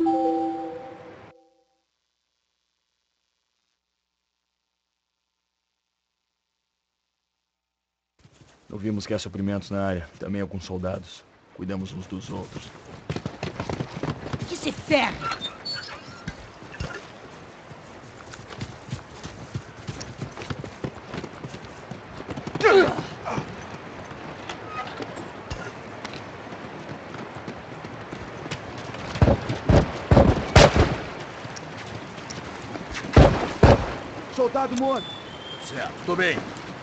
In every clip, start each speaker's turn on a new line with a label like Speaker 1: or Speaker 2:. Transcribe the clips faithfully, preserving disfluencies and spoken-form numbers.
Speaker 1: Ouvimos que há suprimentos na área. Também alguns soldados. Cuidamos uns dos outros.
Speaker 2: Que se ferre!
Speaker 1: Soldado morto!
Speaker 3: Certo, tô bem.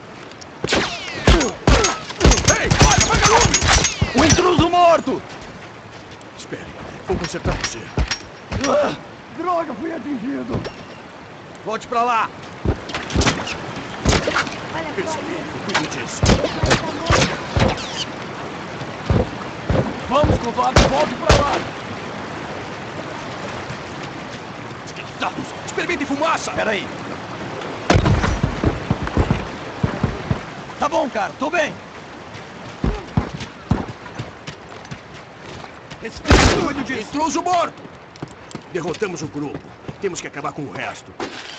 Speaker 3: Ei, olha, vagalume!
Speaker 1: O intruso morto!
Speaker 3: Espere, vou consertar você.
Speaker 1: Ah, droga, fui atingido!
Speaker 3: Volte pra lá!
Speaker 2: Olha
Speaker 3: Percebi, cuide disso.
Speaker 1: Vamos, covarde, volte pra lá!
Speaker 3: Desgraçados! Experimentem fumaça!
Speaker 1: Peraí.
Speaker 3: Tá bom, cara, tô bem. Cuide disso! Intruso morto! Derrotamos o grupo. Temos que acabar com o resto.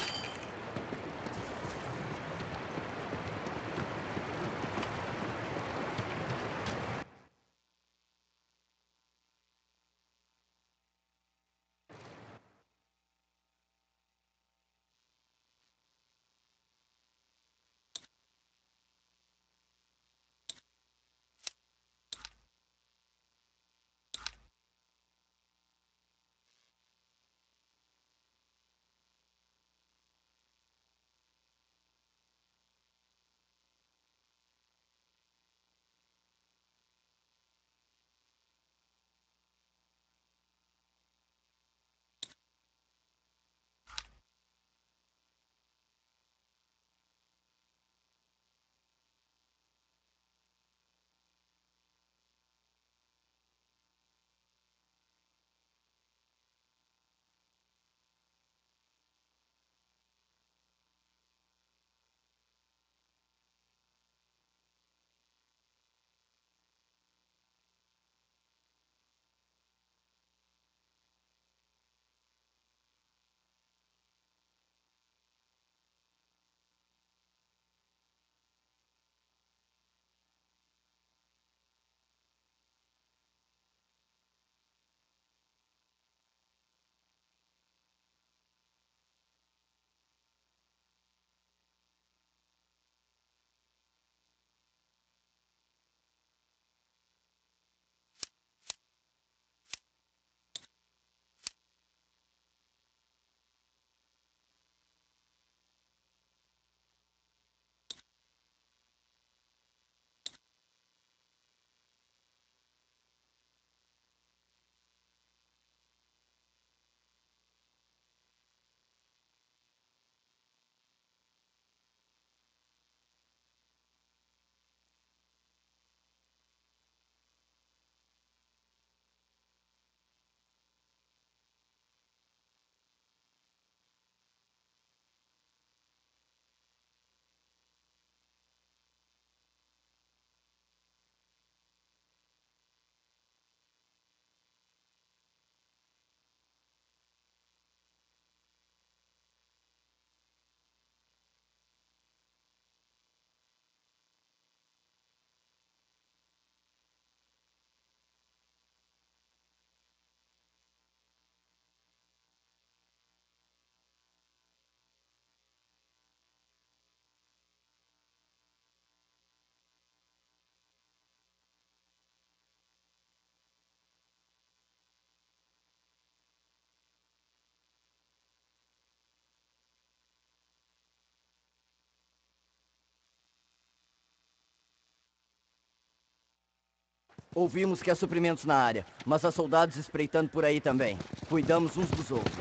Speaker 4: Ouvimos que há suprimentos na área, mas há soldados espreitando por aí também. Cuidamos uns dos outros.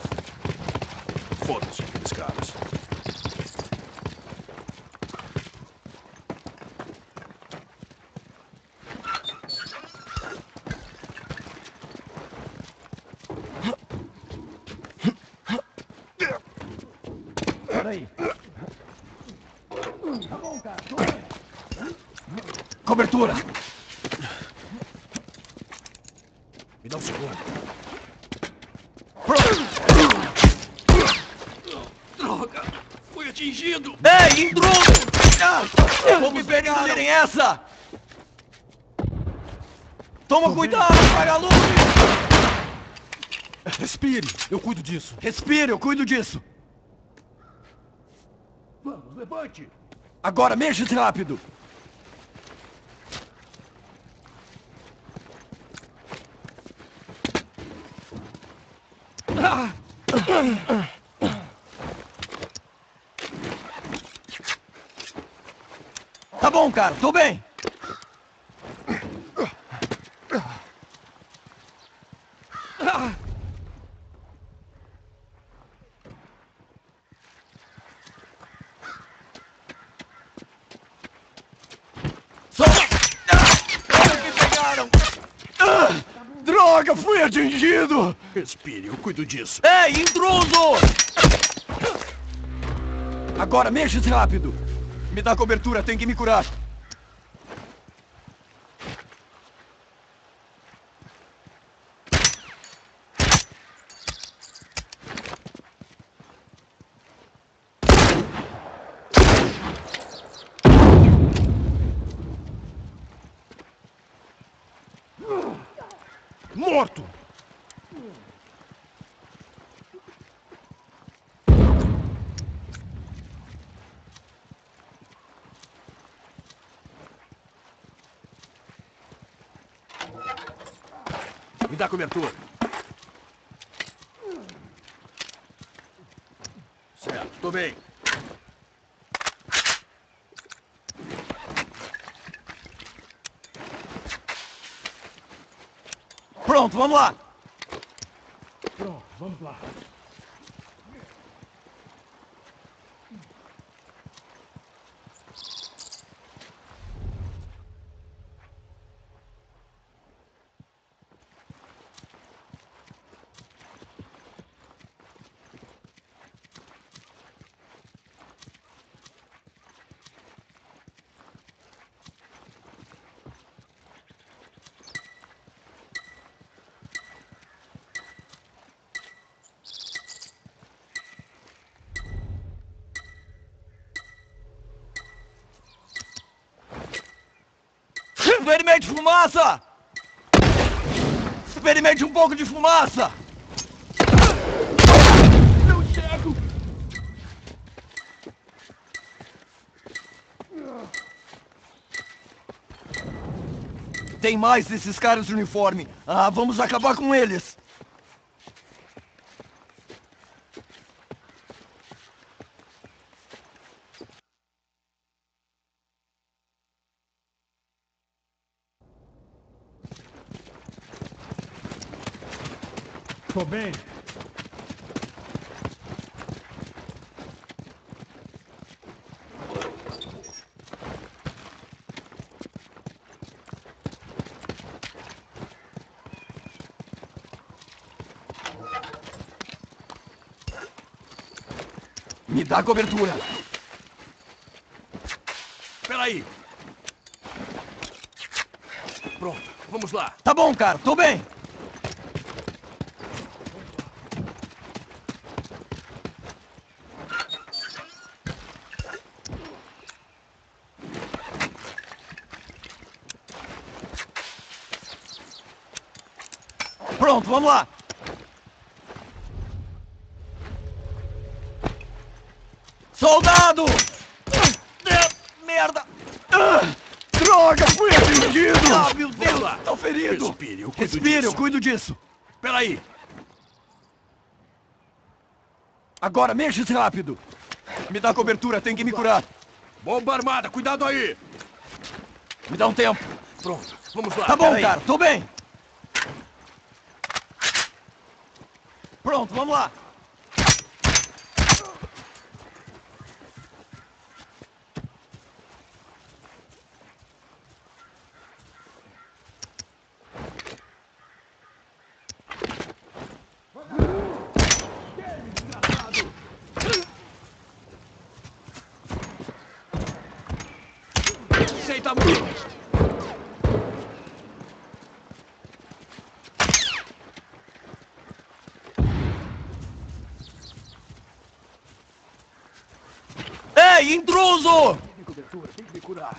Speaker 3: Foda-se aqueles caras.
Speaker 1: Peraí.
Speaker 3: Tá bom, cara, tô bem. Cobertura! Me dá um segundo. atingido!
Speaker 4: Ei, intruso! Ah, vamos perderem essa! Toma cuidado, vagalume!
Speaker 5: Respire, eu cuido disso.
Speaker 4: Respire, eu cuido disso.
Speaker 3: Vamos, levante!
Speaker 4: Agora mexa-se rápido. Tá bom, cara, tô bem.
Speaker 5: Droga, fui atingido!
Speaker 3: Respire, eu cuido disso.
Speaker 4: Ei, intruso! Agora mexa-se rápido. Me dá cobertura, tenho que me curar.
Speaker 5: Morto!
Speaker 3: Me dá cobertura. Certo, tô bem.
Speaker 4: Pronto, vamos lá.
Speaker 5: Pronto, vamos lá.
Speaker 4: Experimente fumaça! Experimente um pouco de fumaça!
Speaker 3: Não chego!
Speaker 4: Tem mais desses caras de uniforme. Ah, vamos acabar com eles.
Speaker 5: Tô bem.
Speaker 4: Me dá cobertura.
Speaker 3: Espera aí. Pronto, vamos lá.
Speaker 4: Tá bom, cara, tô bem. Pronto, vamos lá. Soldado! Ah, merda! Ah,
Speaker 5: Droga, fui atingido!
Speaker 4: ah, meu Deus!
Speaker 3: Vamos lá.
Speaker 4: Tô ferido!
Speaker 3: Respire, eu cuido
Speaker 4: Respire, eu
Speaker 3: disso.
Speaker 4: cuido disso.
Speaker 3: Espera aí.
Speaker 4: Agora mexa-se rápido. Me dá cobertura, tenho que me curar.
Speaker 3: Bomba armada, cuidado aí.
Speaker 4: Me dá um tempo.
Speaker 3: Pronto, vamos lá.
Speaker 4: Tá bom,
Speaker 3: Espera aí.
Speaker 4: cara, tô bem. Pronto, vamos lá.
Speaker 3: Aceita muito.
Speaker 4: Sai, intruso!
Speaker 3: Tem cobertura, tem que me curar.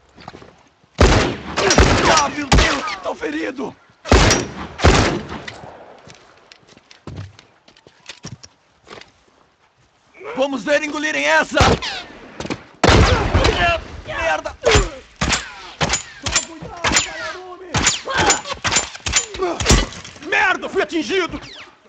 Speaker 4: Ah, meu Deus, tô ferido! Vamos ver engolirem essa! Merda!
Speaker 3: Merda, fui atingido!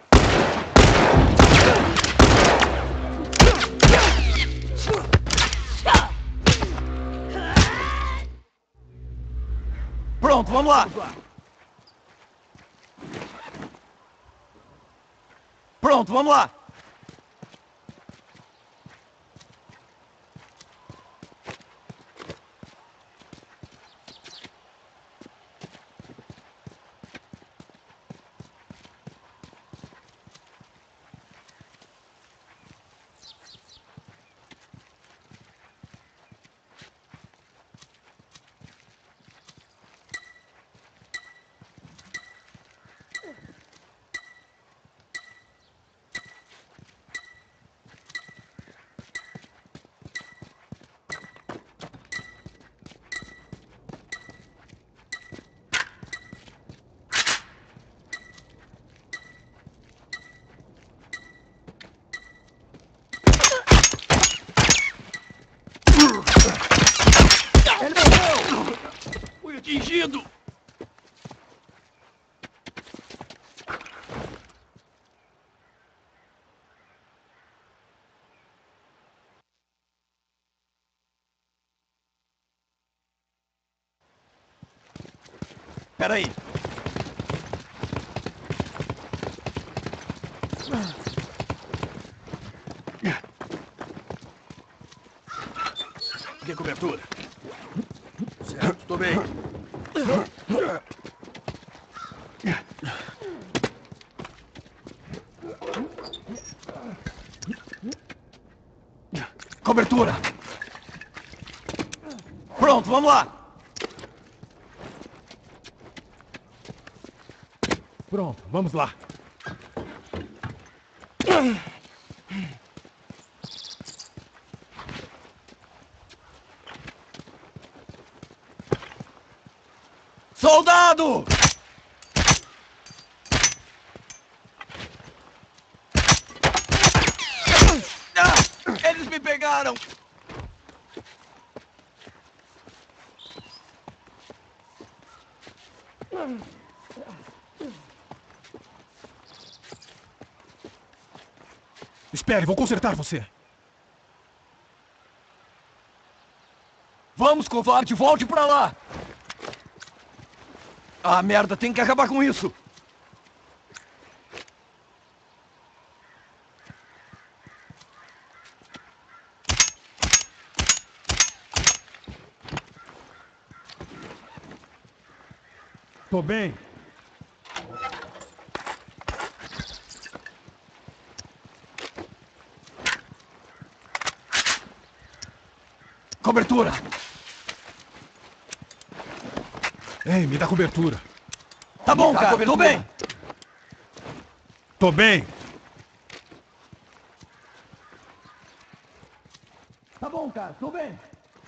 Speaker 4: Pronto, vamos lá! Pronto, vamos lá!
Speaker 3: Fui atingido!
Speaker 4: Peraí.
Speaker 3: Dê cobertura. Certo, tô bem.
Speaker 4: Cobertura! Pronto, vamos lá!
Speaker 5: Pronto, vamos lá.
Speaker 4: Soldado! Ah, eles me pegaram!
Speaker 5: Espere, vou consertar você.
Speaker 4: Vamos, covarde, volte pra lá! Ah, merda, tem que acabar com isso!
Speaker 5: Tô bem.
Speaker 4: Cobertura!
Speaker 5: Ei, me dá cobertura.
Speaker 4: Tá bom,
Speaker 3: Dá
Speaker 4: cara,
Speaker 3: cobertura.
Speaker 4: tô bem!
Speaker 5: Tô bem.
Speaker 4: Tá bom, cara, tô bem!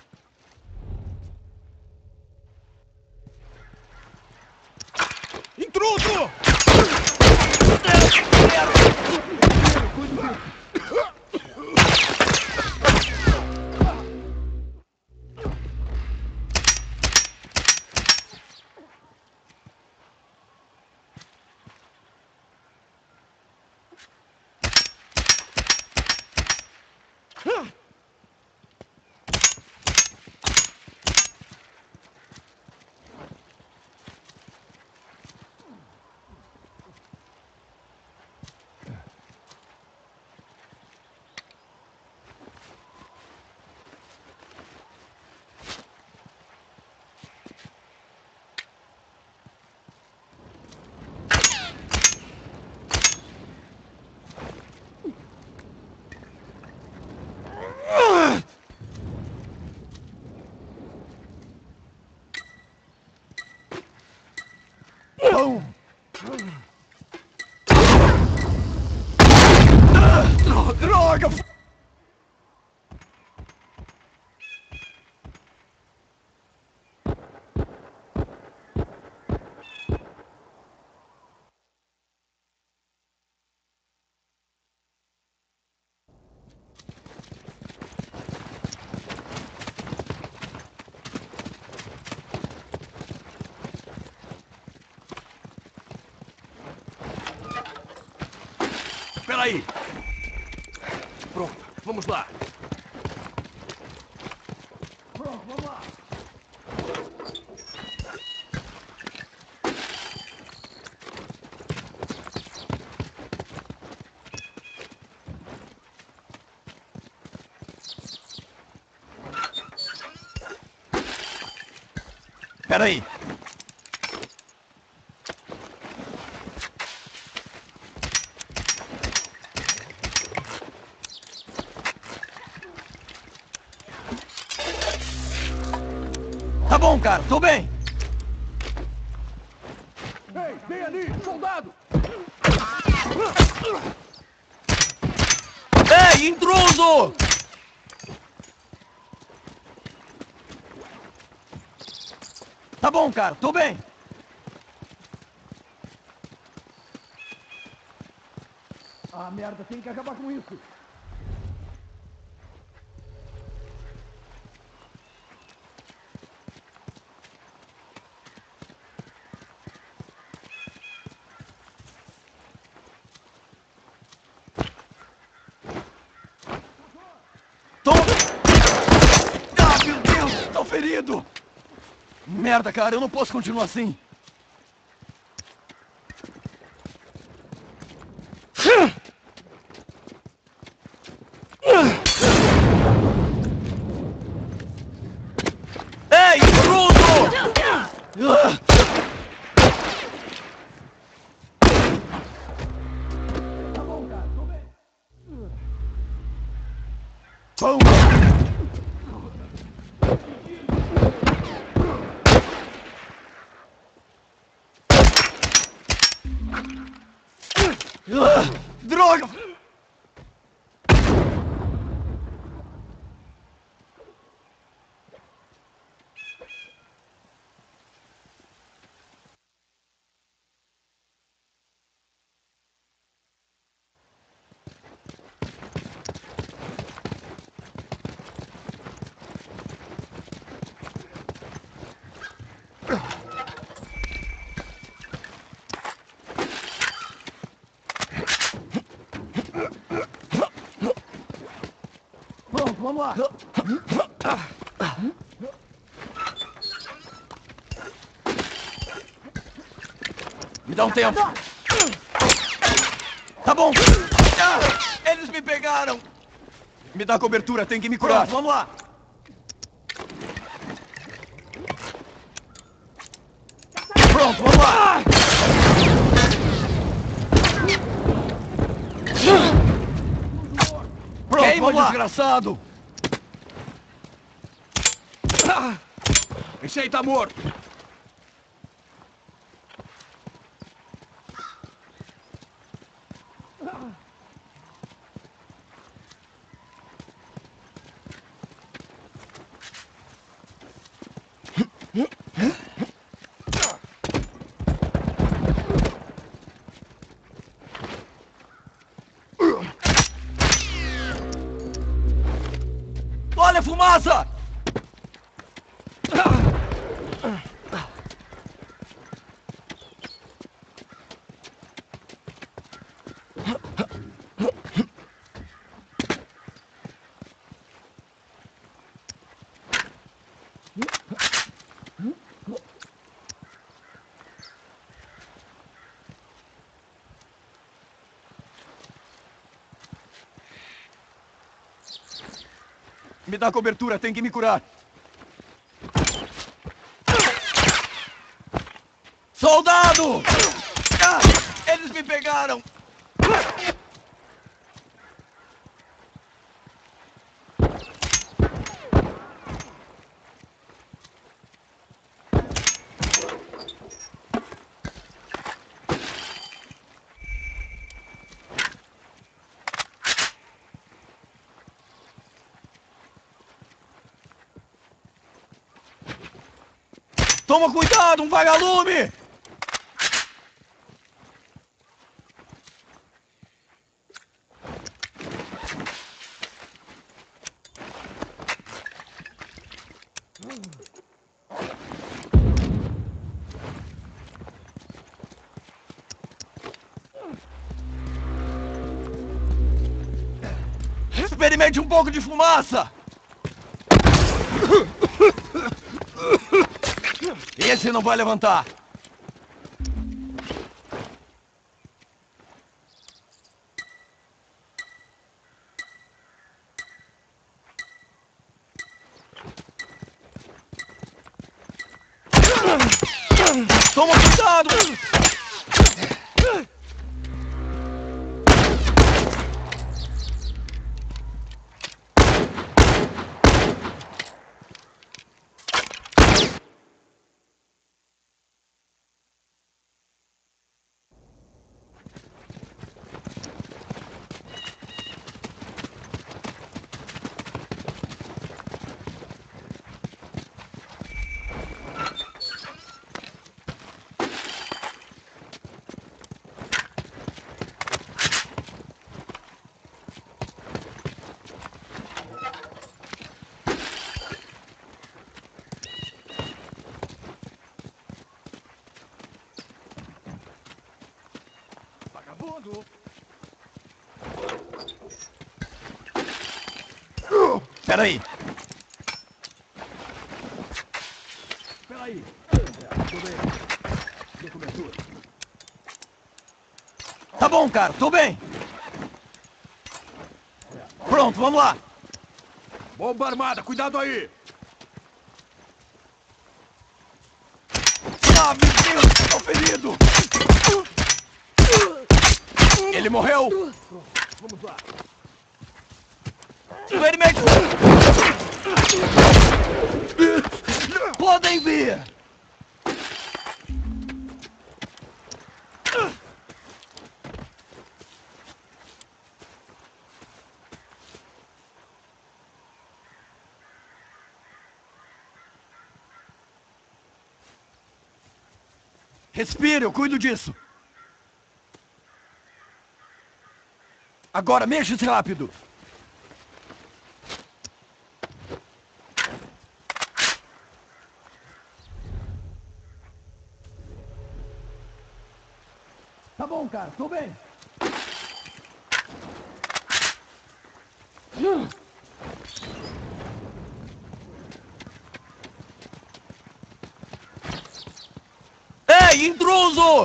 Speaker 3: Intruso! espera aí. Pronto, vamos lá.
Speaker 4: Pronto, vamos lá. Espera aí. Tá bom, cara, tô bem.
Speaker 3: Ei, vem ali, soldado!
Speaker 4: Ei, intruso! Tá bom, cara, tô bem. Ah, merda, tem que acabar com isso. Tô... Ah, meu Deus, tô ferido. Merda, cara, eu não posso continuar assim. Ei, intruso! Tá bom, cara, tô bem. Droga! Pronto, vamos lá. Me dá um tempo. Tá bom. Ah, eles me pegaram. Me dá cobertura, tem que me curar. Pronto, vamos lá. Pronto, vamos lá. Pronto, Queima, vamos lá. Desgraçado.
Speaker 3: Ah, esse aí tá morto.
Speaker 4: Olha a fumaça! Me dá cobertura, tem que me curar. Soldado! Ah, eles me pegaram! Toma cuidado, um vagalume! Experimente um pouco de fumaça! Esse não vai levantar! Toma cuidado! Vagabundo! Peraí!
Speaker 3: Peraí. Tudo bem. Dê cobertura.
Speaker 4: Tá bom, cara, tô bem! Pronto, vamos lá!
Speaker 3: Bomba armada, cuidado aí!
Speaker 4: Ah, meu Deus, tô ferido! Ele morreu!
Speaker 3: Vamos lá.
Speaker 4: Experimente! Podem vir! Respire, eu cuido disso! Agora, mexa-se rápido! Tá bom, cara, tô bem! Ei, intruso!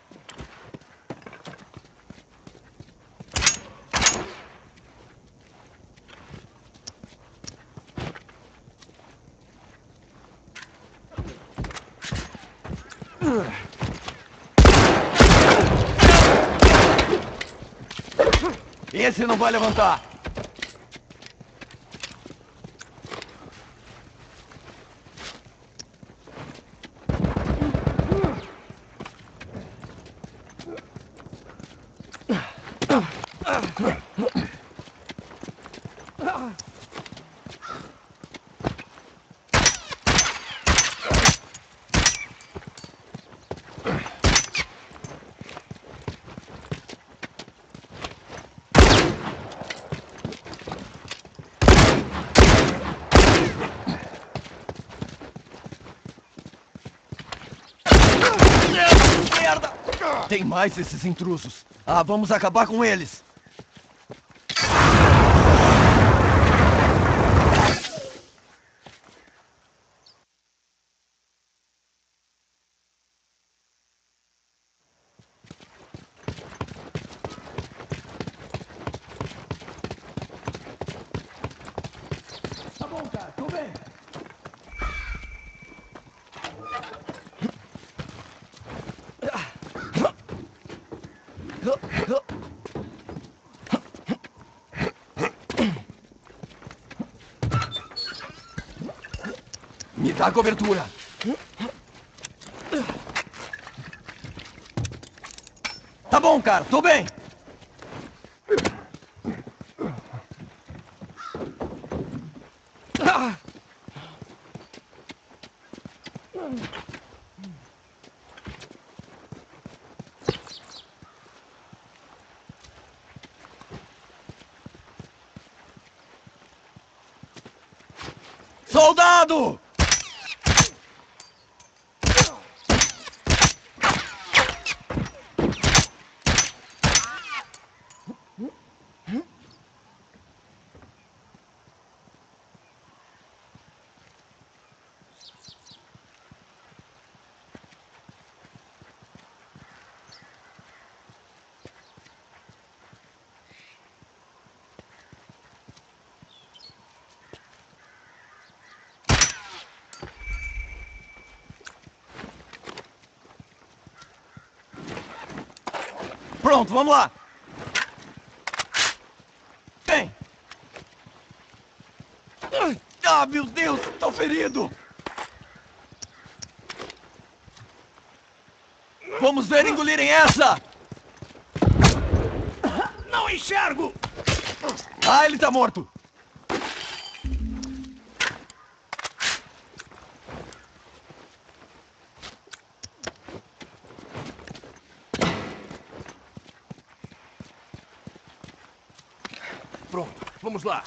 Speaker 4: Esse não vai levantar. Merda! Tem mais esses intrusos. Ah, vamos acabar com eles. Tá bom, cara, tô bem. Me dá cobertura. Tá bom, cara, tô bem. Soldado! Pronto, vamos lá. Vem. Ah, meu Deus, tô ferido. Vamos ver engolirem essa.
Speaker 3: Não enxergo!
Speaker 4: Ah, ele tá morto.
Speaker 3: Pronto, vamos lá.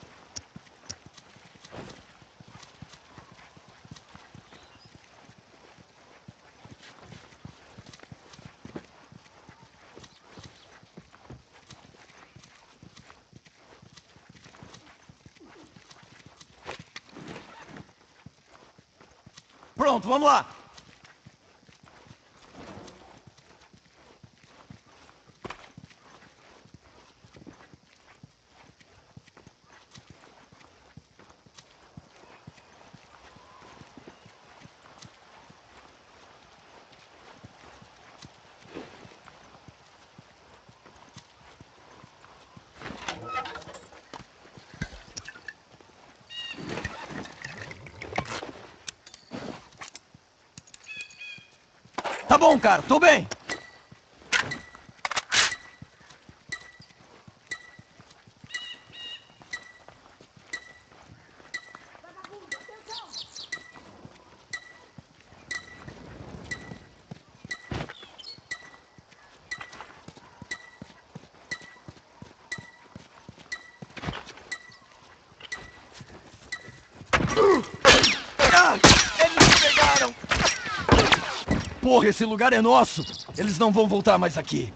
Speaker 4: Pronto, vamos lá. Tá bom, cara, tô bem. Ah, eles me pegaram. Porra, esse lugar é nosso. Eles não vão voltar mais aqui.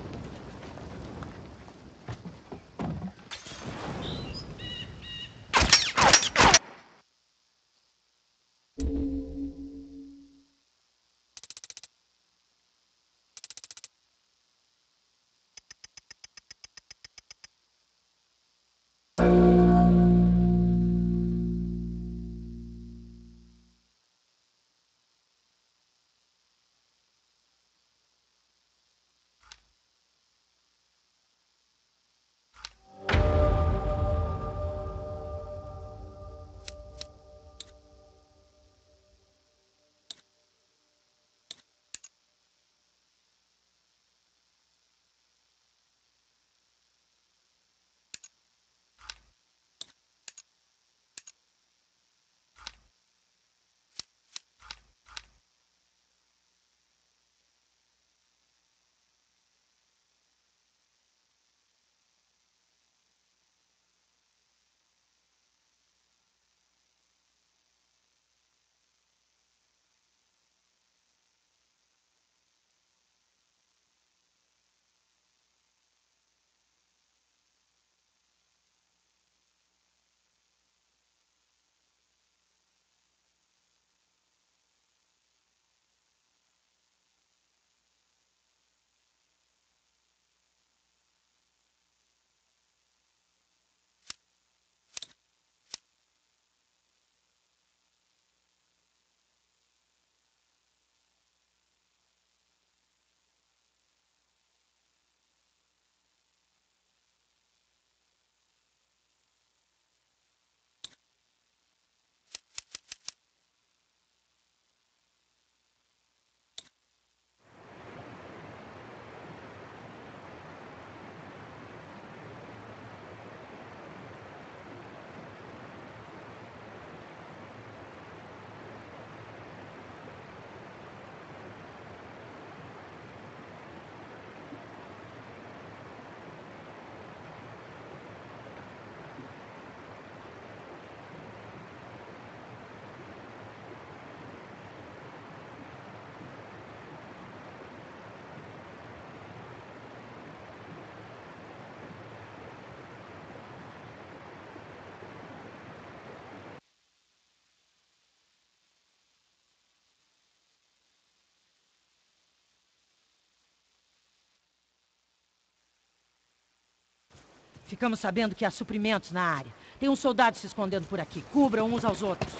Speaker 2: Ficamos sabendo que há suprimentos na área. Tem uns soldados se escondendo por aqui. Cubram uns aos outros.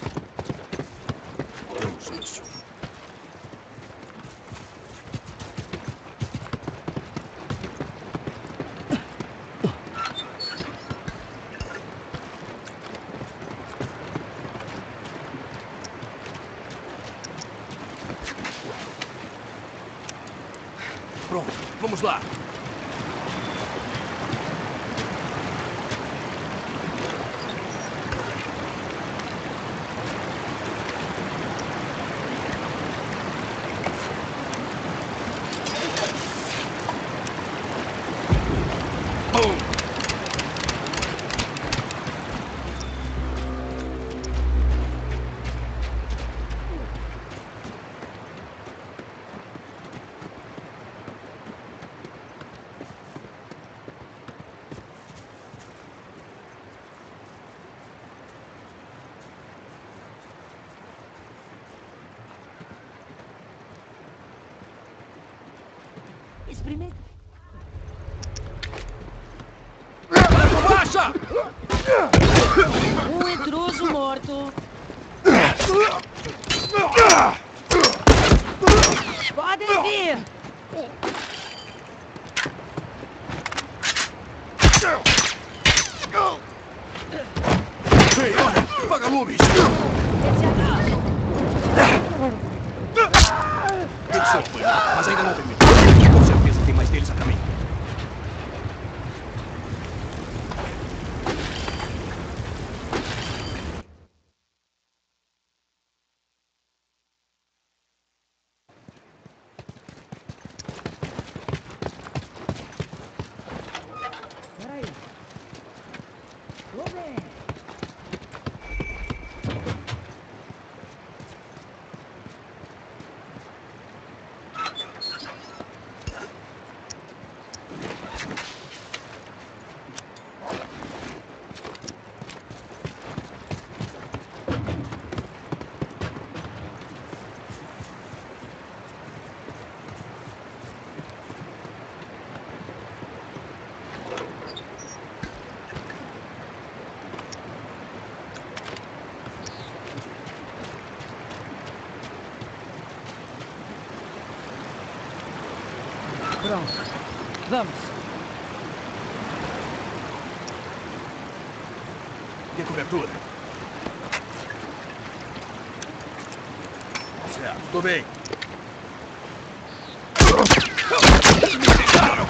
Speaker 3: Vamos isso. Vamos lá.
Speaker 2: Experimenta.
Speaker 3: Baixa!
Speaker 2: Um intruso morto. Podem vir.
Speaker 3: Ei, olha! Vagalumes! Eles são apanhados, mas ainda não terminou. Com certeza tem mais deles a caminho.
Speaker 2: Peraí. Tô bem. Pronto. Vamos.
Speaker 3: Tem cobertura? Certo, tô bem. Me pegaram!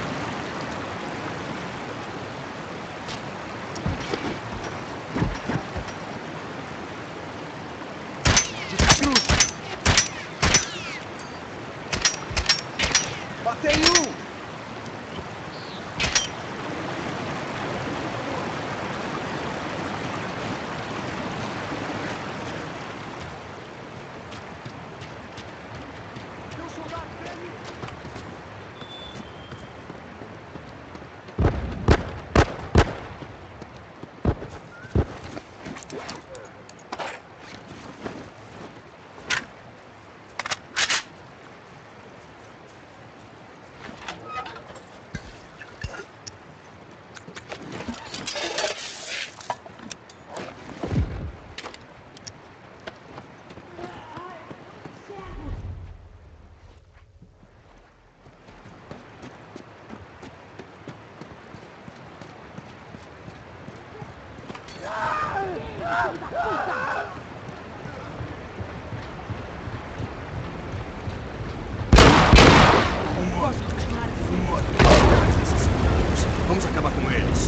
Speaker 4: Matei um!
Speaker 3: Vamos acabar com eles.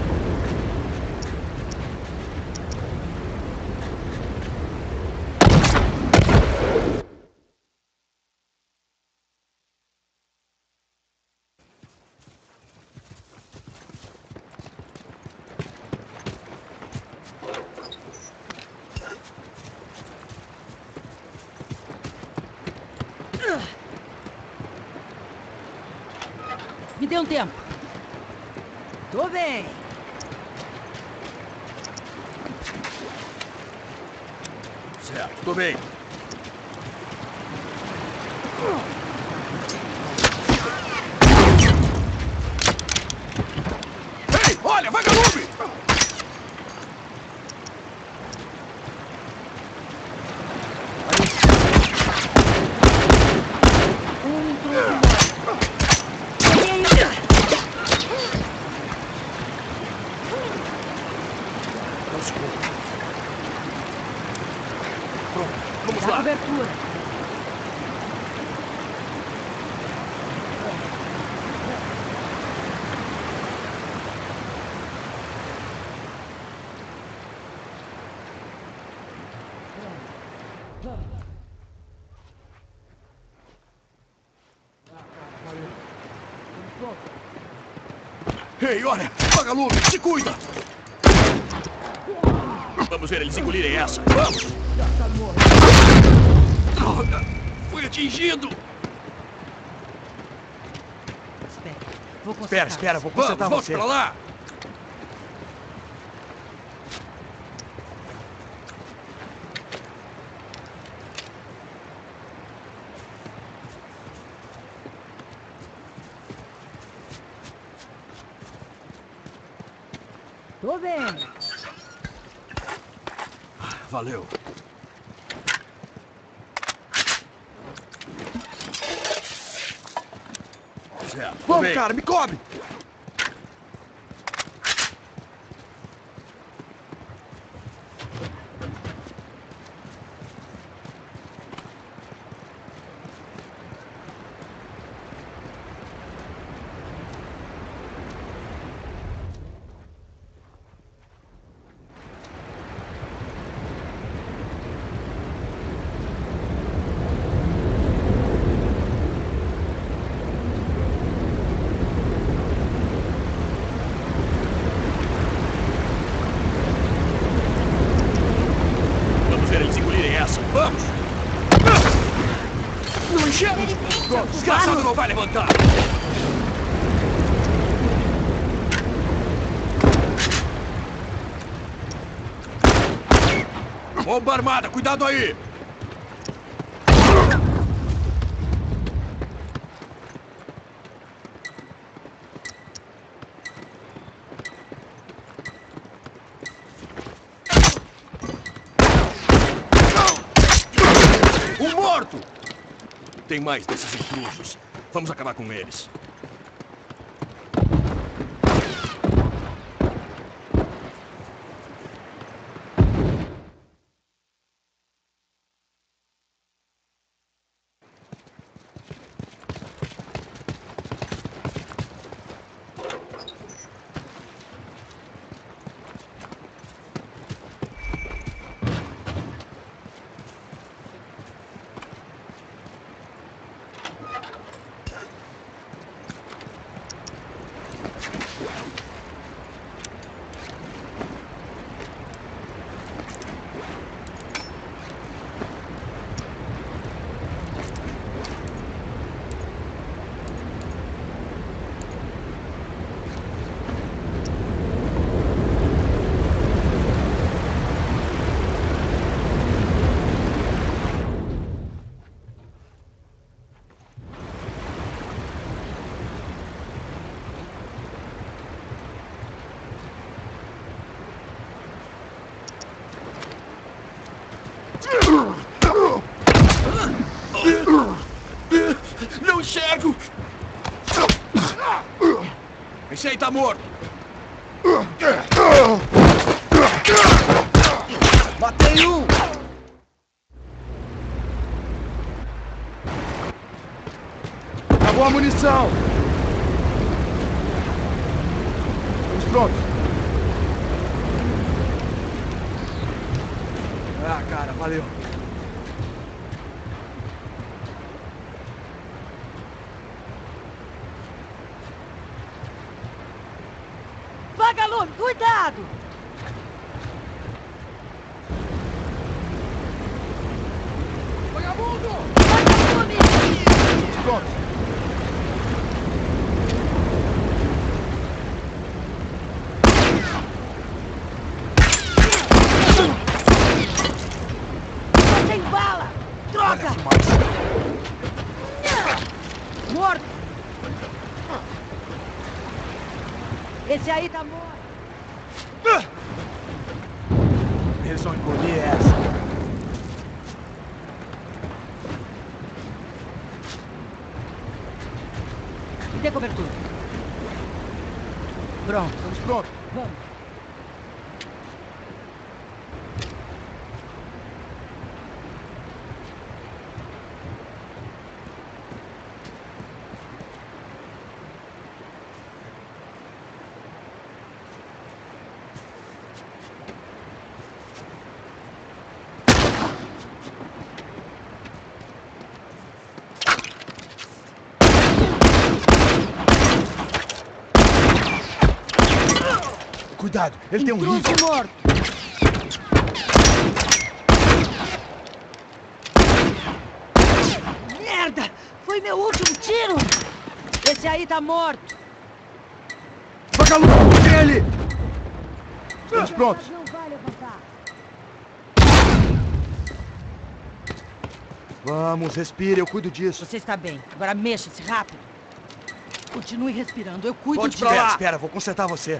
Speaker 2: Me dê um tempo. Tô bem.
Speaker 3: Certo, tô bem. Ei, olha, vagalume!
Speaker 2: Um intruso morto.
Speaker 3: Pronto, vamos
Speaker 2: Dá
Speaker 3: lá.
Speaker 2: cobertura.
Speaker 3: Ei, olha! Vagalume, se cuida! Vamos ver eles engolirem essa. Vamos! Fui atingido!
Speaker 2: Espera, vou consertar.
Speaker 4: Espera, espera, vou consertar
Speaker 3: Vamos,
Speaker 4: você.
Speaker 3: volte pra lá!
Speaker 2: Tô vendo.
Speaker 3: Valeu. Certo, tô
Speaker 4: Vamos,
Speaker 3: bem.
Speaker 4: cara, me cobre!
Speaker 3: Vamos ver eles engolirem essa. Vamos! Não enxerga! O desgraçado não vai levantar! Bomba armada, cuidado aí! Um morto! Tem mais desses intrusos. Vamos acabar com eles. Não enxergo! Esse aí tá morto!
Speaker 4: Matei um! Acabou a munição! Estamos prontos. Ah, cara, valeu.
Speaker 2: Vagalume, cuidado!
Speaker 4: Vagabundo!
Speaker 2: Vagalume!
Speaker 4: Pronto.
Speaker 2: Não tem bala! Droga! Morto! Esse aí tá morto!
Speaker 4: Eles vão engolir essa.
Speaker 2: Dê cobertura. Pronto.
Speaker 4: Estamos prontos.
Speaker 2: Vamos.
Speaker 1: Cuidado, ele tem um
Speaker 2: Intruso
Speaker 1: rifle.
Speaker 2: morto. Merda! Foi meu último tiro! Esse aí tá morto.
Speaker 3: Vagalume, tem ele!
Speaker 1: Estamos prontos.
Speaker 2: Não vai levantar.
Speaker 1: Vamos, respire, eu cuido disso.
Speaker 2: Você está bem. Agora mexa-se rápido. Continue respirando. Eu cuido
Speaker 3: Volte
Speaker 2: disso.
Speaker 3: pra lá.
Speaker 1: Espera, espera, vou consertar você.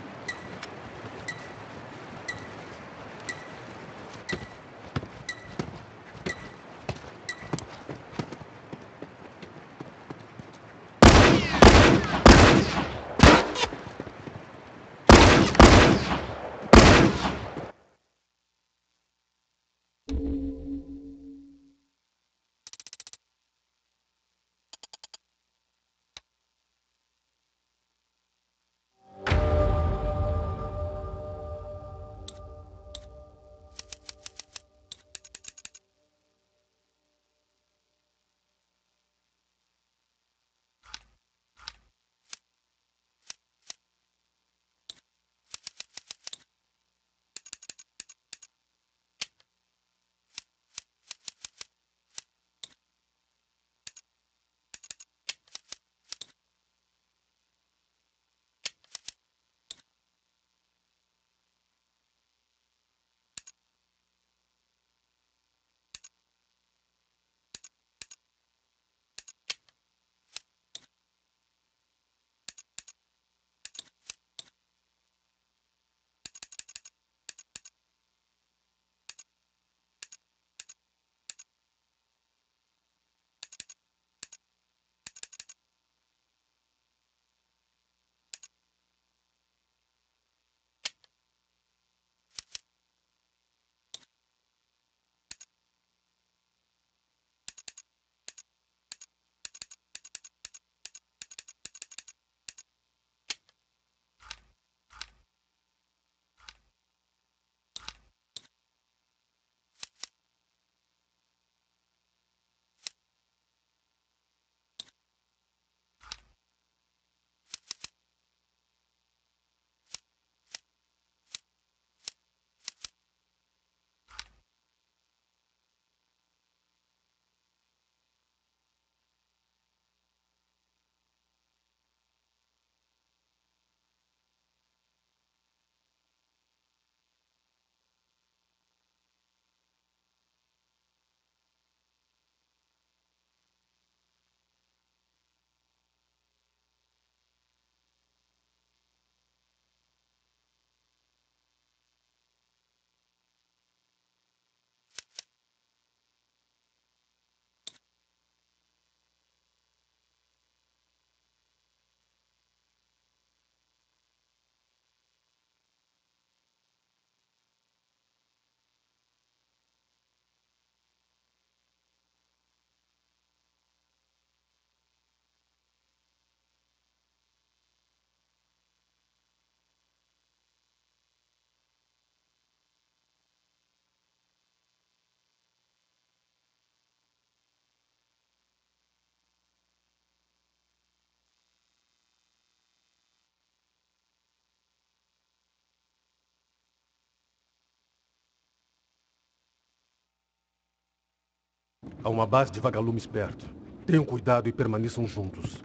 Speaker 6: Há uma base de vagalumes perto. Tenham cuidado e permaneçam juntos.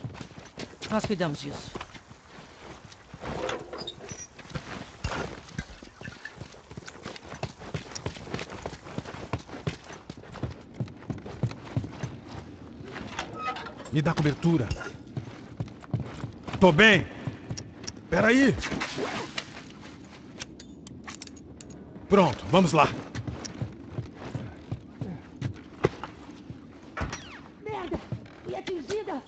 Speaker 2: Nós cuidamos disso.
Speaker 5: Me dá cobertura. Tô bem. Peraí. Pronto, vamos lá.
Speaker 2: Merda! Fui atingida!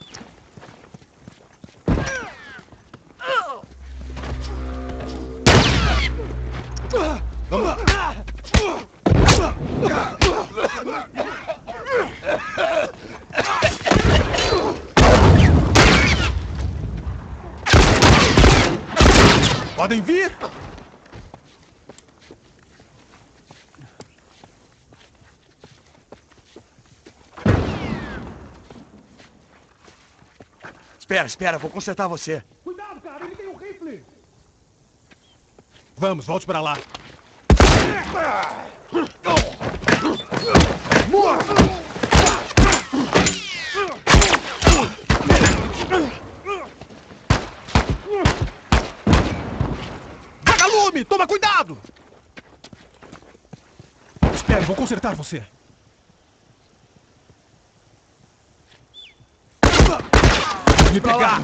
Speaker 5: Vamos lá. Podem vir.
Speaker 1: Espera, espera, vou consertar você.
Speaker 5: Cuidado, cara, ele tem um rifle. Vamos, volte para lá.
Speaker 4: Vagalume, toma cuidado!
Speaker 5: Espere, vou consertar você. Me pegar!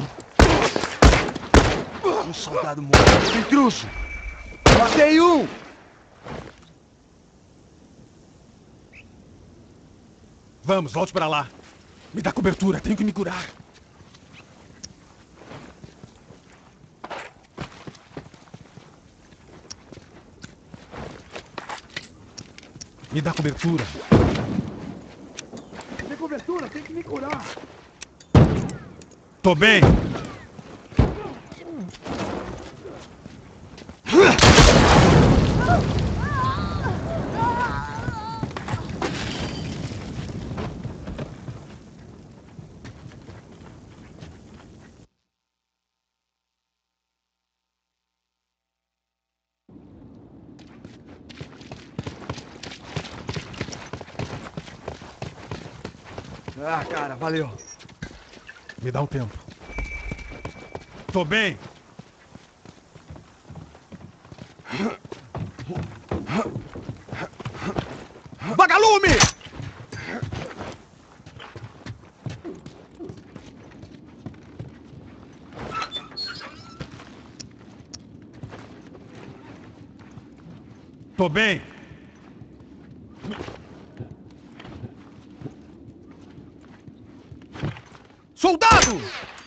Speaker 3: Um soldado morto. Intruso! Matei um!
Speaker 5: Vamos, volte para lá. Me dá cobertura, tenho que me curar. Me dá cobertura.
Speaker 3: Tem cobertura, tem que me curar.
Speaker 5: Tô bem.
Speaker 3: Ah, cara, valeu.
Speaker 5: Me dá um tempo. Tô bem.
Speaker 4: Vagalume!
Speaker 5: Tô bem.
Speaker 4: Soldado!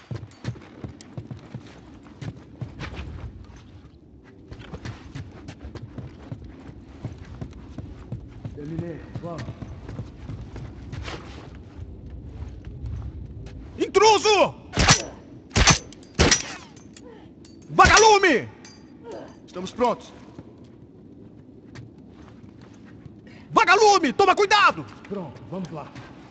Speaker 3: Terminei, vamos.
Speaker 4: Intruso! Vagalume!
Speaker 3: Estamos prontos.
Speaker 4: Vagalume, toma cuidado!
Speaker 5: Pronto, vamos lá.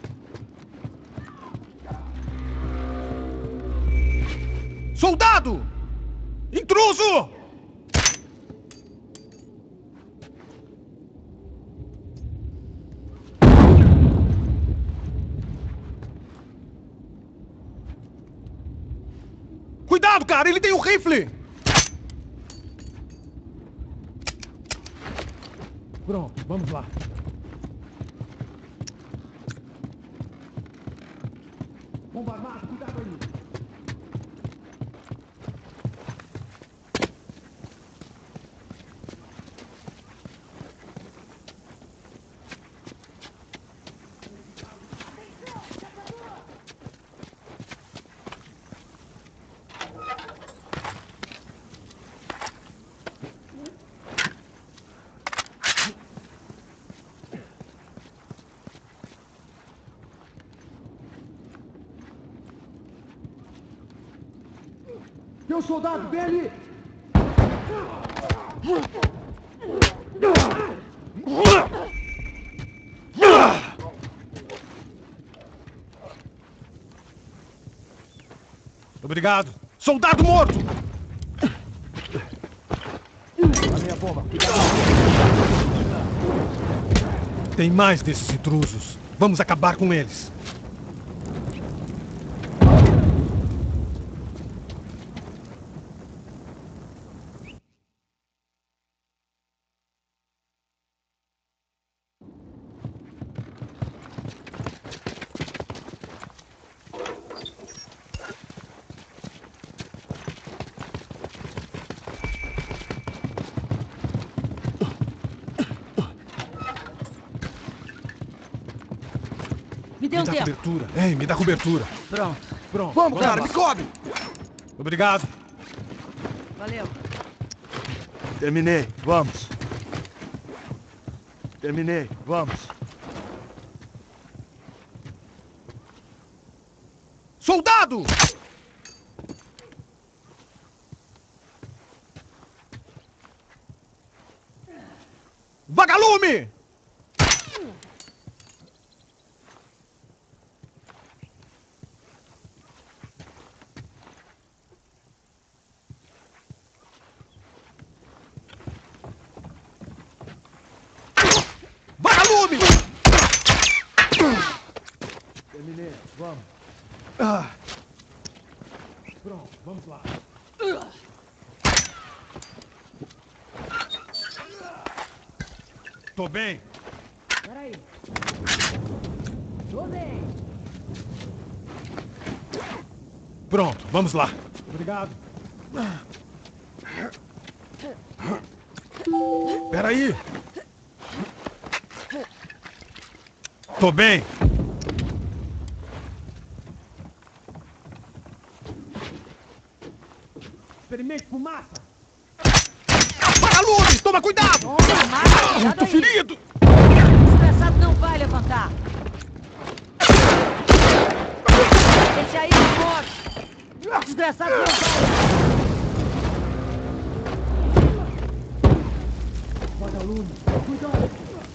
Speaker 4: Soldado! Intruso! Cuidado, cara! Ele tem um rifle!
Speaker 5: Pronto, vamos lá. Bomba armada, cuidado aí.
Speaker 3: Tem um soldado, vem ali!
Speaker 4: Obrigado. Soldado morto!
Speaker 3: A minha bomba.
Speaker 5: Tem mais desses intrusos. Vamos acabar com eles.
Speaker 2: Me dê
Speaker 5: Me
Speaker 2: um
Speaker 5: dá
Speaker 2: tempo.
Speaker 5: cobertura. Ei, me dá cobertura.
Speaker 2: Pronto.
Speaker 5: Pronto.
Speaker 4: Vamos, cara,
Speaker 5: lá.
Speaker 4: me cobre!
Speaker 5: Obrigado.
Speaker 2: Valeu.
Speaker 3: Terminei, vamos. Terminei, vamos.
Speaker 4: Soldado! Vagalume! lume!
Speaker 5: Terminei, vamos.
Speaker 4: Ah,
Speaker 5: Pronto, vamos lá. Tô bem.
Speaker 2: Peraí. Tô bem.
Speaker 5: Pronto, vamos lá. Obrigado. Peraí. Tô bem. Experimente fumaça.
Speaker 4: apaga a luz! Toma cuidado!
Speaker 2: Toma, mata, cuidado
Speaker 4: Tô
Speaker 2: aí.
Speaker 4: ferido!
Speaker 2: O estressado não vai levantar. Esse aí é morto. Desgraçado não vai.
Speaker 5: Apaga a luz. Cuidado.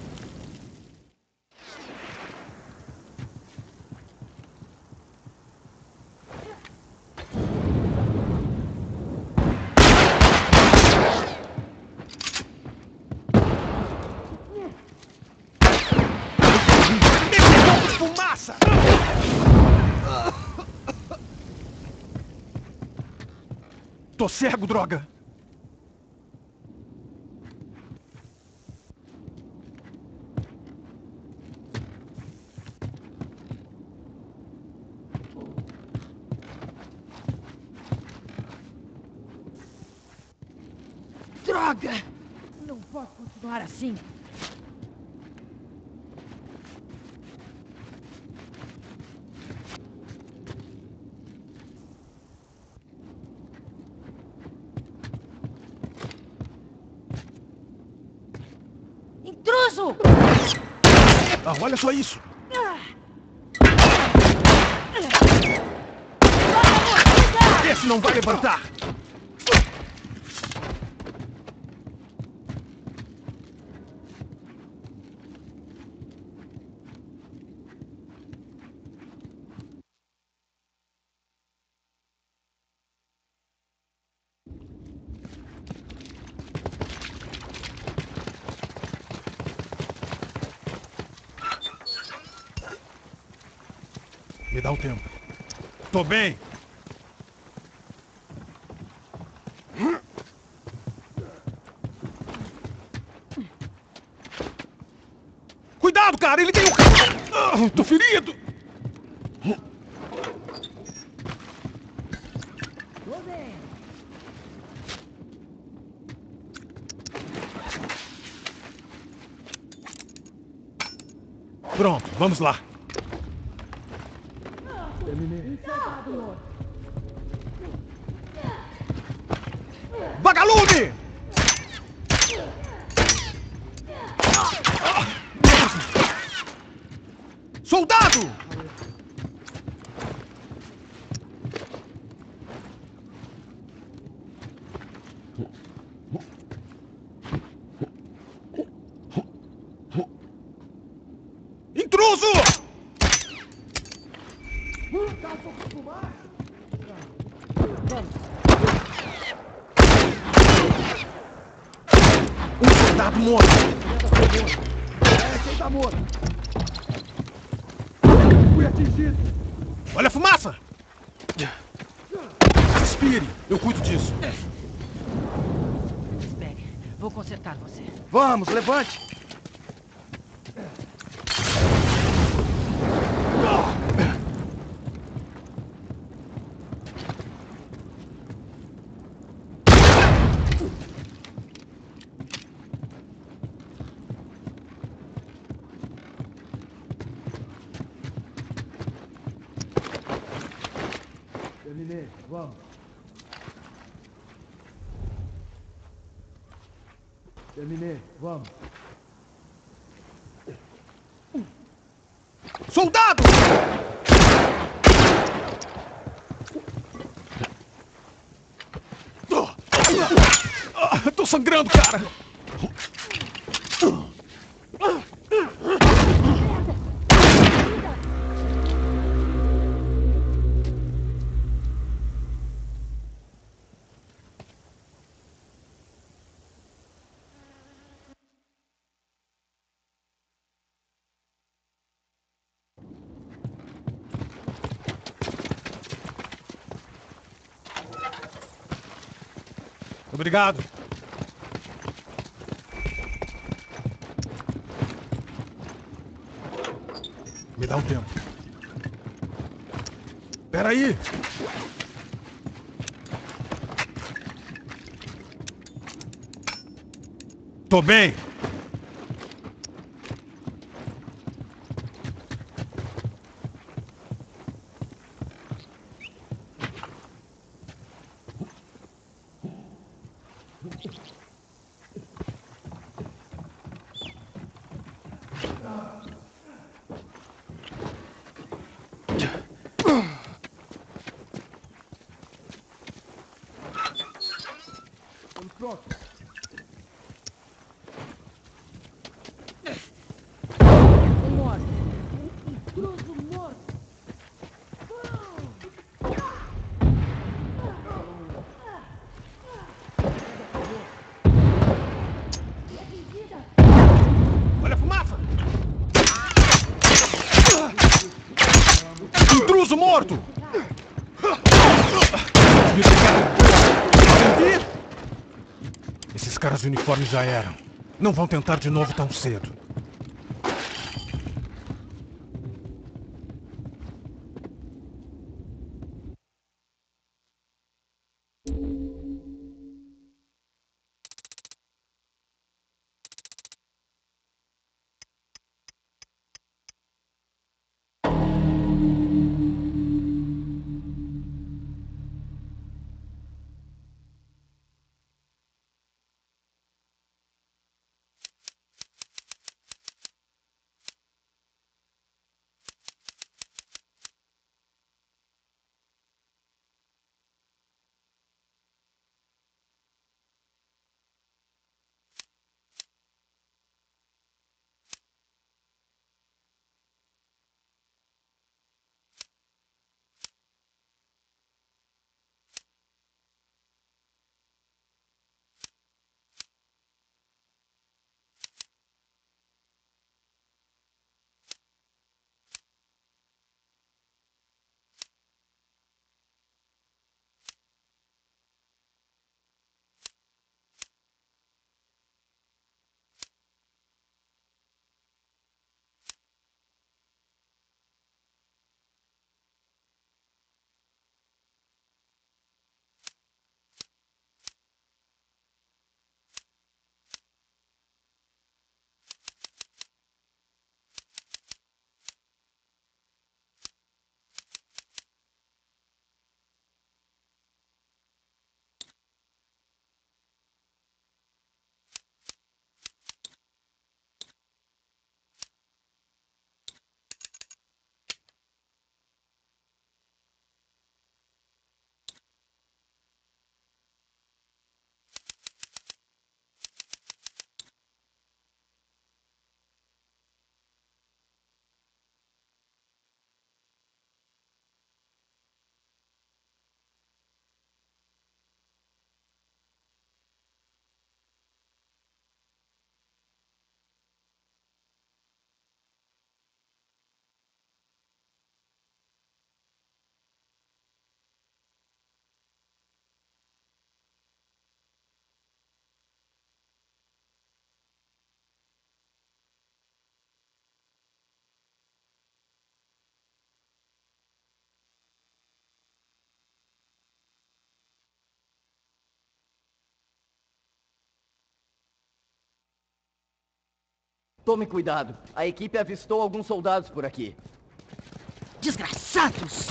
Speaker 4: Fumaça!
Speaker 5: Tô cego, droga.
Speaker 2: Droga! Não posso continuar assim. Intruso!
Speaker 4: Ah, olha só isso! Esse não vai levantar!
Speaker 5: Me dá um tempo. Tô bem.
Speaker 4: Cuidado, cara! Ele tem um... Ah, tô ferido!
Speaker 2: Tô bem.
Speaker 5: Pronto, vamos lá.
Speaker 4: Vagalume! Soldado! Intruso! Um soldado morto!
Speaker 5: É, quem tá morto? Fui atingido.
Speaker 4: Olha a fumaça!
Speaker 5: Respire, eu cuido disso.
Speaker 2: Espere, vou consertar você.
Speaker 4: Vamos, levante!
Speaker 5: Terminei, vamos. Terminei, vamos.
Speaker 4: Soldado! Ah, tô sangrando, cara!
Speaker 5: Obrigado. Me dá um tempo. Espera aí. Tô bem.
Speaker 4: Olha a fumaça!
Speaker 5: Intruso morto! Esses caras de uniforme já eram. Não vão tentar de novo tão cedo.
Speaker 4: Tome cuidado. A equipe avistou alguns soldados por aqui.
Speaker 2: Desgraçados!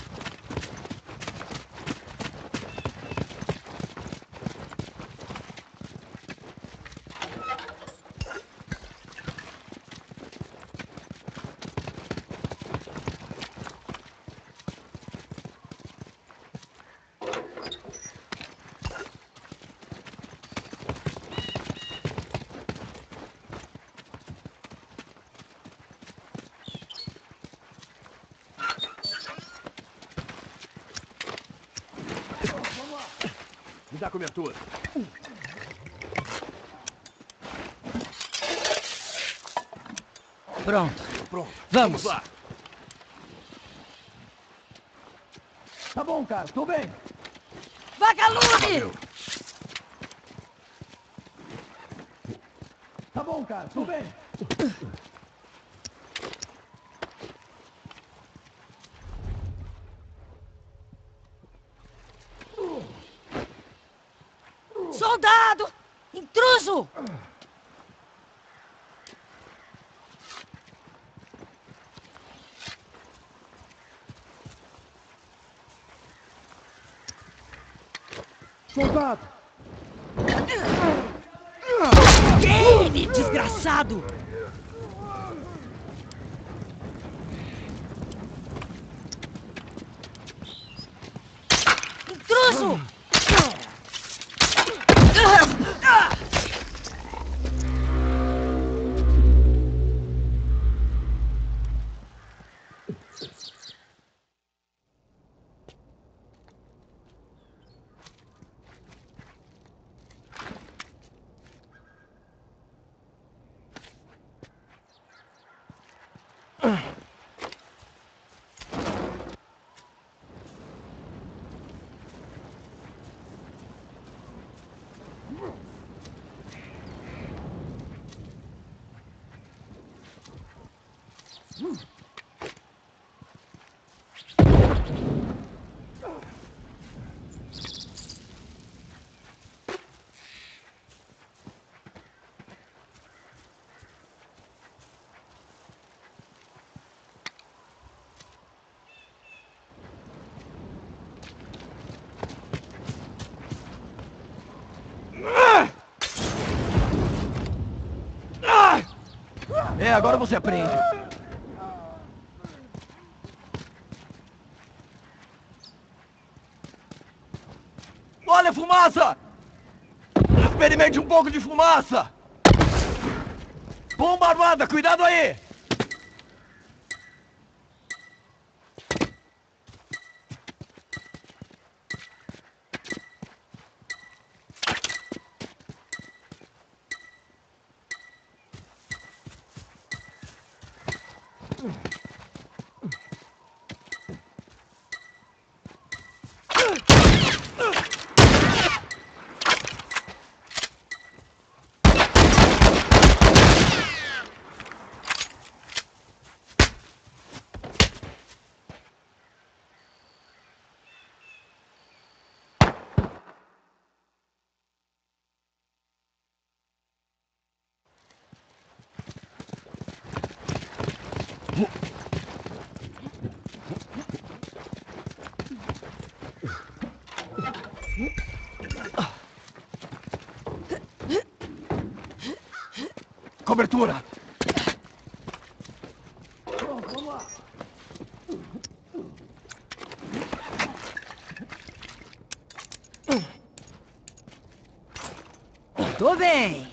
Speaker 3: Me dá cobertura.
Speaker 2: Pronto.
Speaker 3: Pronto.
Speaker 2: Vamos.
Speaker 3: Vamos lá.
Speaker 4: Tá bom, cara. Tô bem.
Speaker 2: Vagalume!
Speaker 3: Valeu.
Speaker 4: Tá bom, cara. Tô bem.
Speaker 2: Soldado! Intruso!
Speaker 5: Soldado!
Speaker 2: Ele, desgraçado! Intruso!
Speaker 4: É, agora você aprende. Olha a fumaça! Experimente um pouco de fumaça! Bomba armada, cuidado aí! Cobertura!
Speaker 2: Tô bem.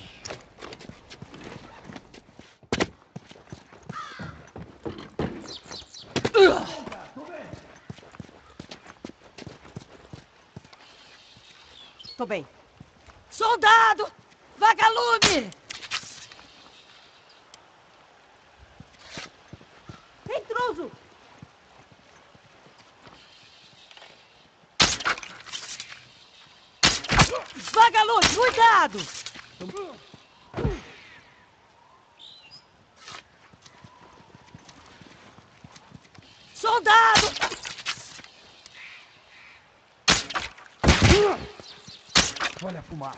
Speaker 2: Tô bem. Soldado! Vagalume! Intruso! Vagalume, cuidado! Soldado!
Speaker 4: Olha a fumaça.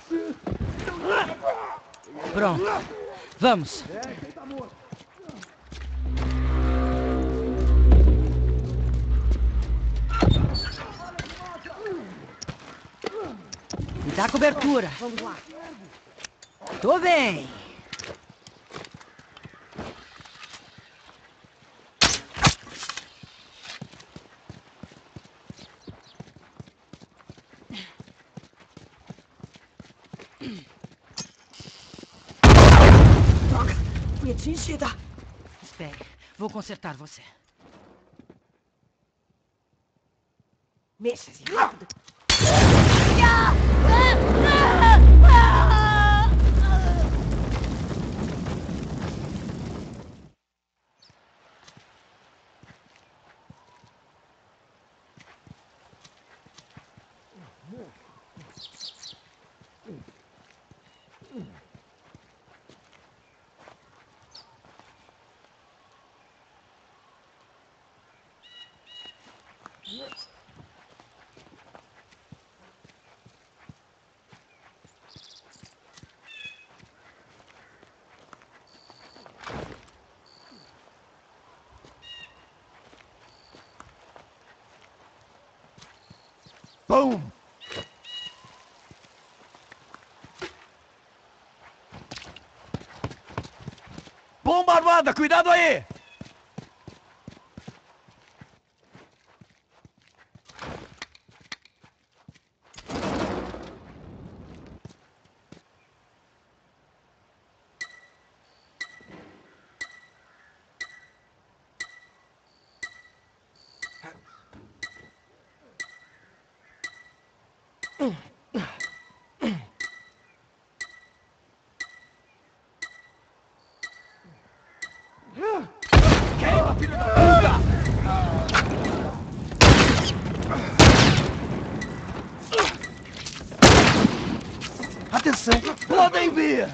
Speaker 2: Pronto. Vamos. Me dá cobertura. Vamos lá. Tô bem. Droga! Fui atingida. Espere. Vou consertar você. Mexa-se rápido.
Speaker 4: Pum! Bomba armada! Cuidado aí! Queima, filho da puta! Atenção! Podem vir!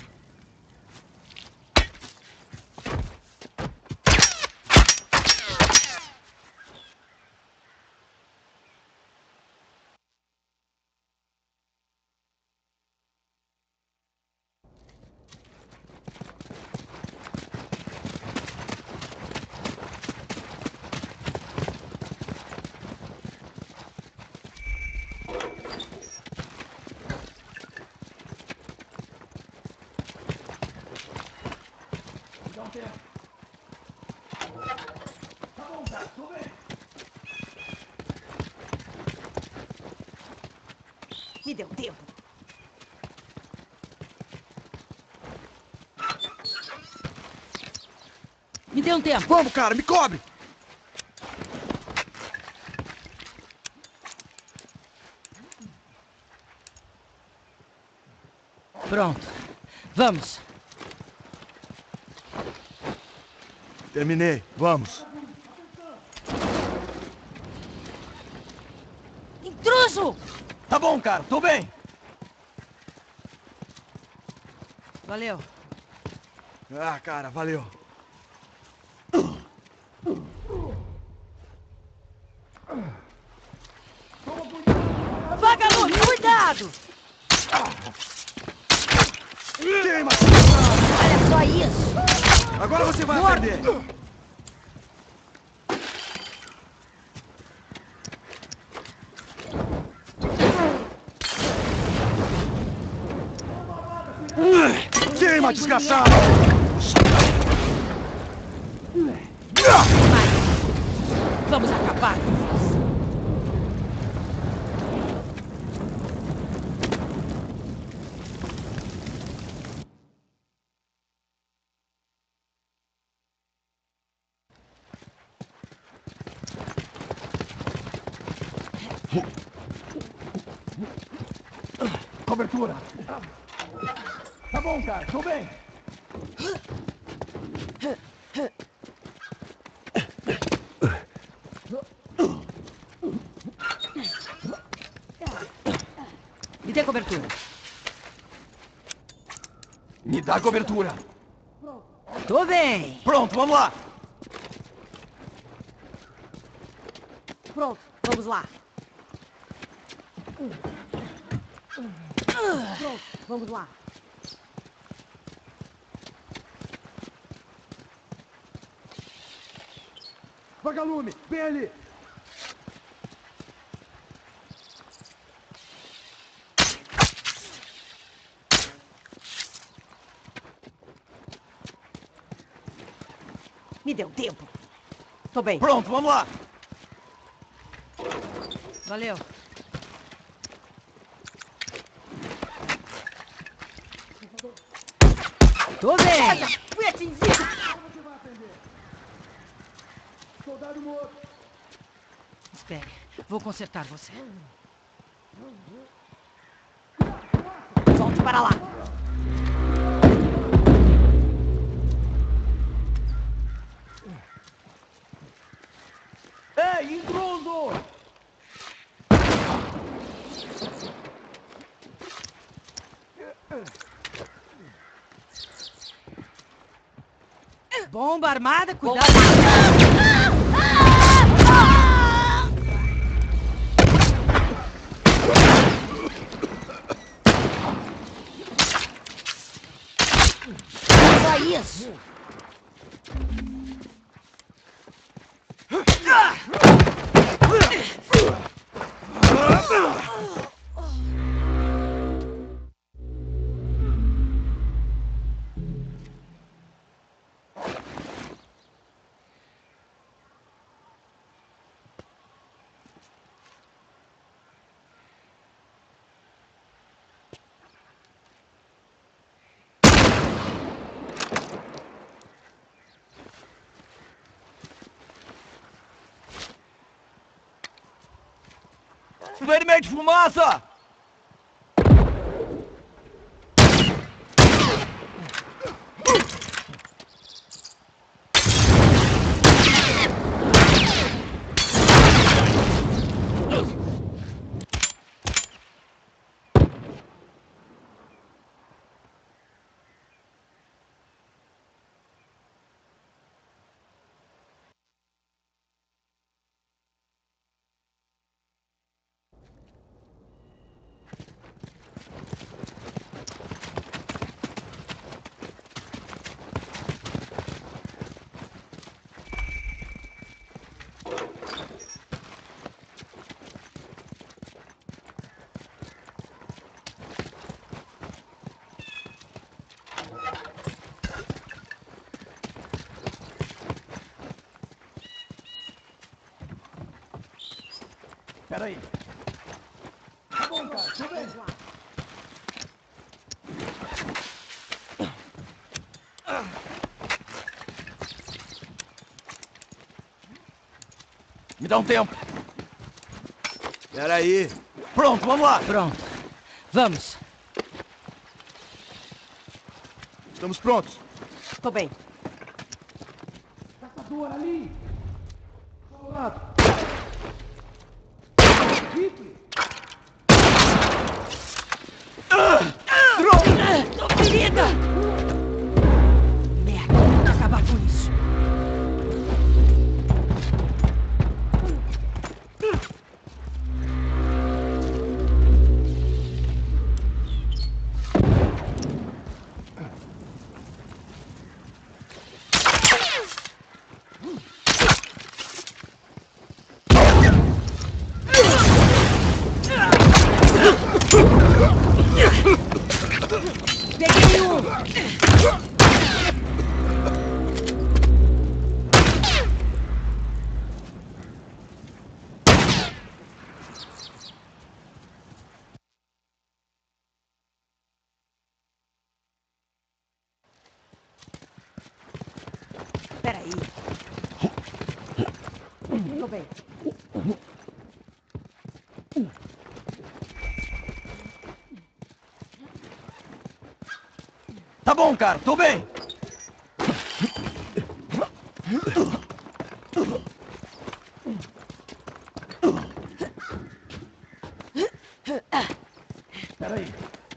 Speaker 2: Me deu tempo. Me deu um tempo.
Speaker 3: Vamos, cara, me cobre!
Speaker 2: Pronto. Vamos.
Speaker 1: Terminei. Vamos.
Speaker 2: Intruso!
Speaker 4: Tá bom, cara. Tô bem.
Speaker 2: Valeu.
Speaker 1: Ah, cara, valeu.
Speaker 2: Vagalume, cuidado!
Speaker 3: Queima!
Speaker 2: Olha só isso!
Speaker 3: Agora você vai
Speaker 2: Morto.
Speaker 3: aprender! Queima, desgraçado!
Speaker 2: Vamos acabar com isso.
Speaker 4: Cobertura. Tá bom, cara. Tô bem.
Speaker 2: Me dê cobertura.
Speaker 4: Me dá cobertura.
Speaker 2: Tô bem.
Speaker 4: Pronto, vamos lá.
Speaker 2: Pronto, vamos lá. Pronto, vamos lá.
Speaker 3: Vagalume, vem ali!
Speaker 2: Me deu tempo. Tô bem.
Speaker 4: Pronto, vamos lá.
Speaker 2: Valeu. Tô bem. Olha, fui atingido.
Speaker 3: Soldado morto!
Speaker 2: Espere, vou consertar você. Volte para lá.
Speaker 4: Ei, intruso!
Speaker 2: Bomba armada, cuidado. Só isso.
Speaker 4: Vermelho de fumaça! Peraí. Tá bom, cara. Tudo bem. Me dá um tempo.
Speaker 3: Peraí.
Speaker 4: Pronto, vamos lá.
Speaker 2: Pronto. Vamos.
Speaker 1: Estamos prontos.
Speaker 2: Tô bem.
Speaker 5: Caçador ali! Ao lado!
Speaker 2: Tô ferida! Merda, tem que acabar com isso. Peguei um! Peraí. Tô bem.
Speaker 4: Tá bom, cara. Tô bem. Peraí.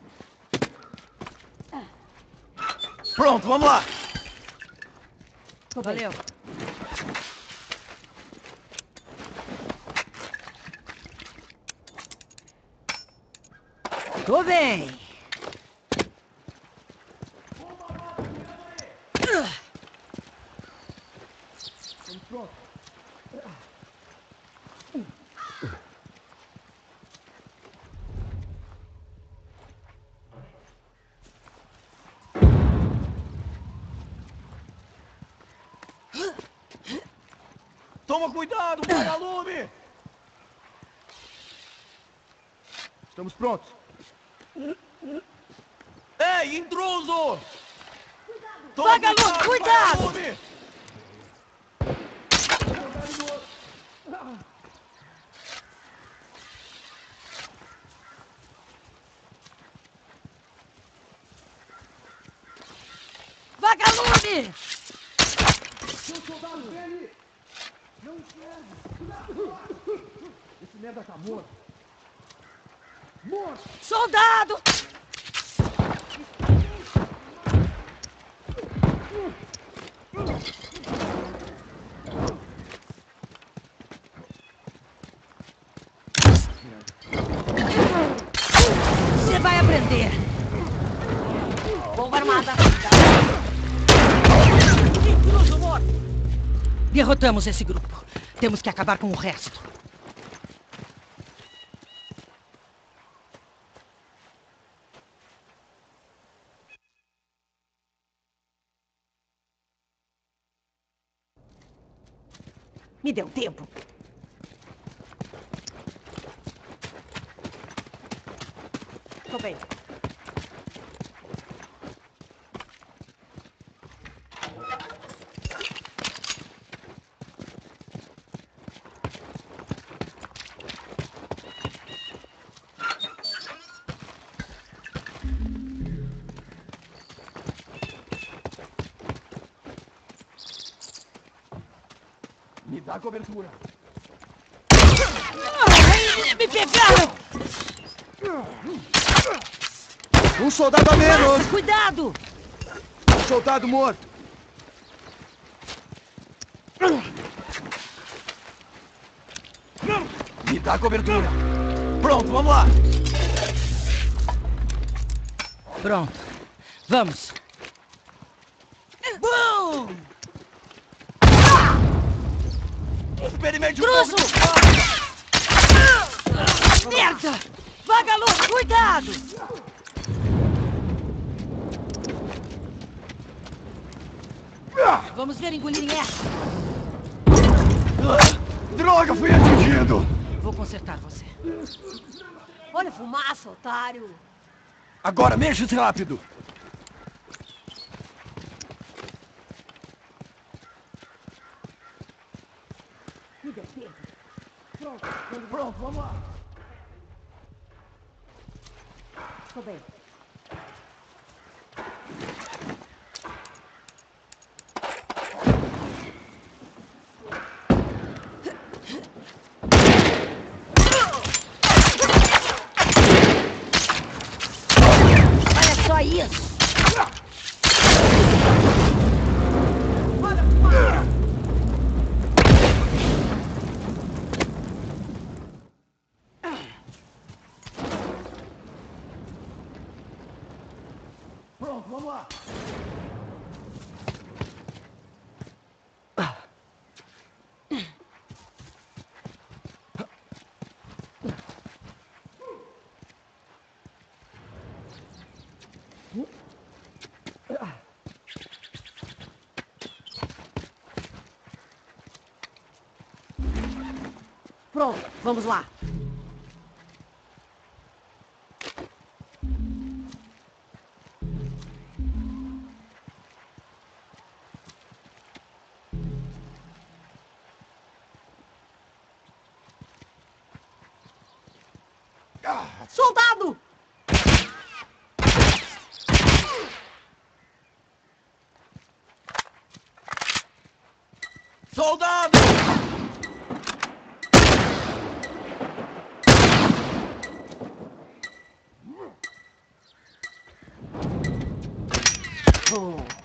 Speaker 4: Pronto, vamos lá.
Speaker 2: Valeu. Tô bem.
Speaker 4: Toma cuidado, vagalume!
Speaker 1: Estamos prontos.
Speaker 4: Ei, intruso! Toma
Speaker 2: Vagalume, cuidado!
Speaker 4: vagalume!
Speaker 2: Vagalume!
Speaker 5: Seu soldado, vem ali! Não enxerga! Esse merda tá morto! Morto!
Speaker 2: Soldado! Você vai aprender! Bomba armada! Intruso morto! Derrotamos esse grupo. Temos que acabar com o resto. Me deu tempo. Tô bem.
Speaker 4: Me dá cobertura.
Speaker 2: Me pegaram!
Speaker 3: Um soldado a menos!
Speaker 2: Cuidado!
Speaker 3: Soldado morto!
Speaker 4: Me dá cobertura. Pronto, vamos lá.
Speaker 2: Pronto. Vamos. Bum!
Speaker 4: Experimente um
Speaker 2: Druso!
Speaker 4: pouco do...
Speaker 2: Merda! Vagalume, cuidado! Vamos ver engolirem essa.
Speaker 4: Droga, fui atingido.
Speaker 2: Vou consertar você.
Speaker 7: Olha a fumaça, otário.
Speaker 4: Agora mexa-se rápido.
Speaker 2: Me deu tempo.
Speaker 4: Pronto, pronto, vamos lá.
Speaker 2: Tô bem. Olha só isso!
Speaker 4: Pronto, vamos lá.
Speaker 2: Pronto, vamos lá. Soldado!
Speaker 4: Soldado!
Speaker 2: Oh.